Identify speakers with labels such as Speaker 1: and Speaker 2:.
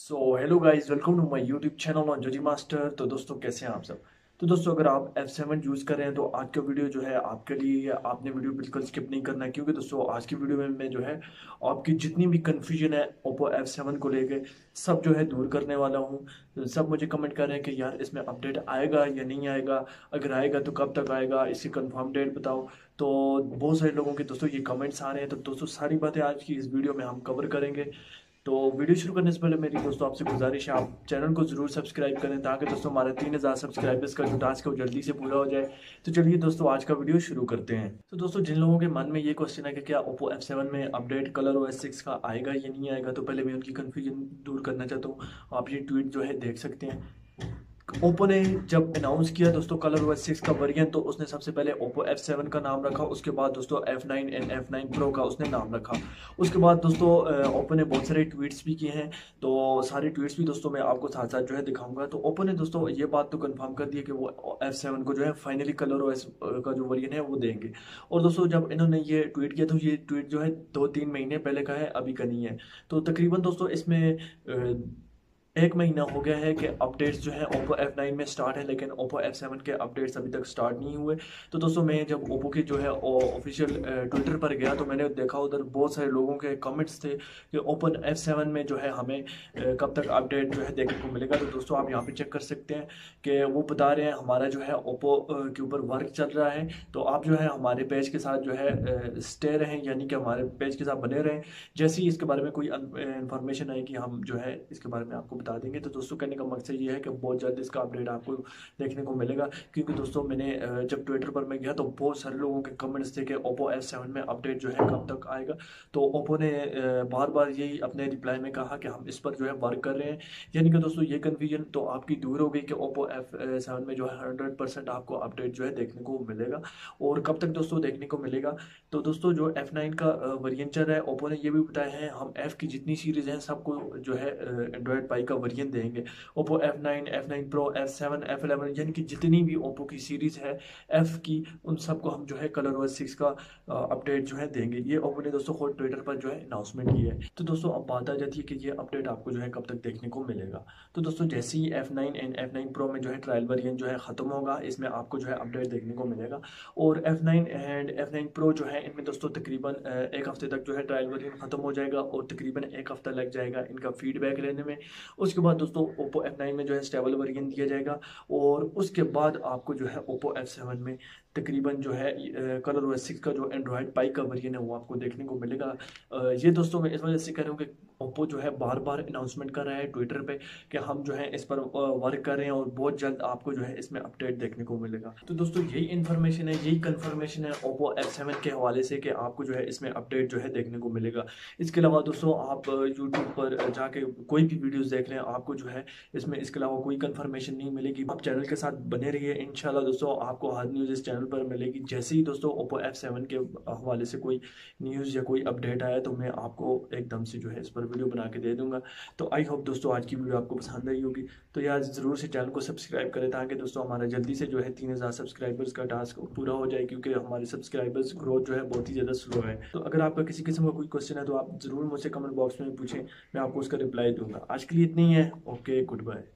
Speaker 1: Hello guys, welcome to my YouTube channel on जोजी master. तो दोस्तों, कैसे हैं आप सब। तो दोस्तों, अगर आप F7 यूज़ कर रहे हैं तो आज का वीडियो जो है आपके लिए, आपने वीडियो बिल्कुल स्किप नहीं करना है, क्योंकि दोस्तों आज की वीडियो में मैं जो है आपकी जितनी भी कन्फ्यूजन है Oppo F7 को लेके सब जो है दूर करने वाला हूँ। तो सब मुझे कमेंट कर रहे हैं कि यार इसमें अपडेट आएगा या नहीं आएगा, अगर आएगा तो कब तक आएगा, इसकी कंफर्म डेट बताओ। तो बहुत सारे लोगों के दोस्तों ये कमेंट्स आ रहे हैं, तो दोस्तों सारी बातें आज की इस वीडियो में हम कवर करेंगे। तो वीडियो शुरू करने से पहले मेरी दोस्तों आपसे गुजारिश है, आप चैनल को जरूर सब्सक्राइब करें ताकि दोस्तों हमारे 3000 सब्सक्राइबर्स का जो टास्क है वो जल्दी से पूरा हो जाए। तो चलिए दोस्तों, आज का वीडियो शुरू करते हैं। तो दोस्तों, जिन लोगों के मन में ये क्वेश्चन है कि क्या Oppo F7 में अपडेट कलर OS 6 का आएगा या नहीं आएगा, तो पहले मैं उनकी कन्फ्यूजन दूर करना चाहता हूँ। आप ये ट्वीट जो है देख सकते हैं। ओप्पो ने जब अनाउंस किया दोस्तों कलर OS 6 का वेरिएंट, तो उसने सबसे पहले Oppo F7 का नाम रखा, उसके बाद दोस्तों F9 एंड F9 Pro का उसने नाम रखा। उसके बाद दोस्तों ओप्पो ने बहुत सारे ट्वीट्स भी किए हैं, तो सारे ट्वीट्स भी दोस्तों मैं आपको साथ साथ जो है दिखाऊंगा। तो ओप्पो ने दोस्तों ये बात तो कंफर्म कर दी है कि वो F7 को जो है फाइनली कलर OS का जो वेरिएंट है वो देंगे। और दोस्तों जब इन्होंने ये ट्वीट किया तो ये ट्वीट जो है 2-3 महीने पहले का है, अभी का नहीं है। तो तकरीबन दोस्तों इसमें 1 महीना हो गया है कि अपडेट्स जो है Oppo F9 में स्टार्ट है, लेकिन Oppo F7 के अपडेट्स अभी तक स्टार्ट नहीं हुए। तो दोस्तों मैं जब Oppo के जो है ऑफिशियल ट्विटर पर गया तो मैंने देखा उधर बहुत सारे लोगों के कमेंट्स थे कि Oppo F7 में जो है हमें कब तक अपडेट जो है देखने को मिलेगा। तो दोस्तों आप यहाँ पे चेक कर सकते हैं कि वो बता रहे हैं हमारा जो है Oppo के ऊपर वर्क चल रहा है। तो आप जो है हमारे पेज के साथ जो है स्टे रहें, यानी कि हमारे पेज के साथ बने रहें। जैसे ही इसके बारे में कोई इन्फॉर्मेशन आएगी हम जो है इसके बारे में आपको बता देंगे। तो दोस्तों कहने का मकसद ये है कि बहुत जल्द इसका अपडेट आपको देखने को मिलेगा, क्योंकि दोस्तों मैंने जब ट्विटर पर मैं गया तो बहुत सारे लोगों के कमेंट्स थे कि Oppo F7 में अपडेट जो है कब तक आएगा। तो Oppo ने बार बार यही अपने रिप्लाई में कहा कि हम इस पर जो है वर्क कर रहे हैं। यानी कि दोस्तों ये कन्फ्यूजन तो आपकी दूर हो गई कि Oppo F7 में जो है 100% आपको अपडेट जो है देखने को मिलेगा। और कब तक दोस्तों देखने को मिलेगा, तो दोस्तों जो F9 का वेरिएंट चल रहा है, Oppo ने ये भी बताया है हम F की जितनी सीरीज हैं सबको जो है एंड्रॉयड पाई का वेरिएंट देंगे। Oppo F9, F9 Pro, F7, F11 यानी कि जितनी भी Oppo की सीरीज है F की, उन सबको हम जो है कलर OS 6 का अपडेट जो है देंगे। ये Oppo ने दोस्तों खुद ट्विटर पर जो है अनाउंसमेंट की है। तो दोस्तों अब बात आ जाती है कि ये अपडेट आपको जो है कब तक देखने को मिलेगा। तो दोस्तों जैसे ही F9 एंड F9 Pro में जो है ट्रायल वेरिएंट जो है खत्म होगा, इसमें आपको जो है अपडेट देखने को मिलेगा। और F9 एंड F9 Pro जो है इनमें दोस्तों तकरीबन 1 हफ्ते तक जो है ट्रायल वेरिएंट खत्म हो जाएगा और तकरीबन 1 हफ्ता लग जाएगा इनका फीडबैक लेने में। उसके बाद दोस्तों Oppo F9 में जो है स्टेबल वेरिएंट दिया जाएगा, और उसके बाद आपको जो है Oppo F7 में तकरीबन जो है कलर OS 6 का जो एंड्रॉयड पाई का वेरिएंट है वो आपको देखने को मिलेगा। ये दोस्तों मैं इस वजह से कह रहा हूँ कि Oppo जो है बार बार अनाउंसमेंट कर रहा है ट्विटर पे कि हम जो है इस पर वर्क कर रहे हैं और बहुत जल्द आपको जो है इसमें अपडेट देखने को मिलेगा। तो दोस्तों यही इन्फॉर्मेशन है, यही कंफर्मेशन है Oppo F7 के हवाले से कि आपको जो है इसमें अपडेट जो है देखने को मिलेगा। इसके अलावा दोस्तों आप यूट्यूब पर जाके कोई भी वीडियोस देख लें, आपको जो है इसमें इसके अलावा कोई कंफर्मेशन नहीं मिलेगी। आप चैनल के साथ बने रहिए, इंशाल्लाह दोस्तों आपको हर न्यूज़ इस चैनल पर मिलेगी। जैसे ही दोस्तों Oppo F7 के हवाले से कोई न्यूज़ या कोई अपडेट आया तो मैं आपको एकदम से जो है इस पर वीडियो बना के दे दूंगा। तो आई होप दोस्तों आज की वीडियो आपको पसंद आई होगी। तो यार ज़रूर से चैनल को सब्सक्राइब करें ताकि दोस्तों हमारा जल्दी से जो है 3000 सब्सक्राइबर्स का टास्क पूरा हो जाए, क्योंकि हमारे सब्सक्राइबर्स ग्रोथ जो है बहुत ही ज़्यादा स्लो है। तो अगर आपका किसी किस्म का कोई क्वेश्चन है तो आप ज़रूर मुझसे कमेंट बॉक्स में पूछें, मैं आपको उसका रिप्लाई दूंगा। आज के लिए इतनी ही है। Okay, good bye.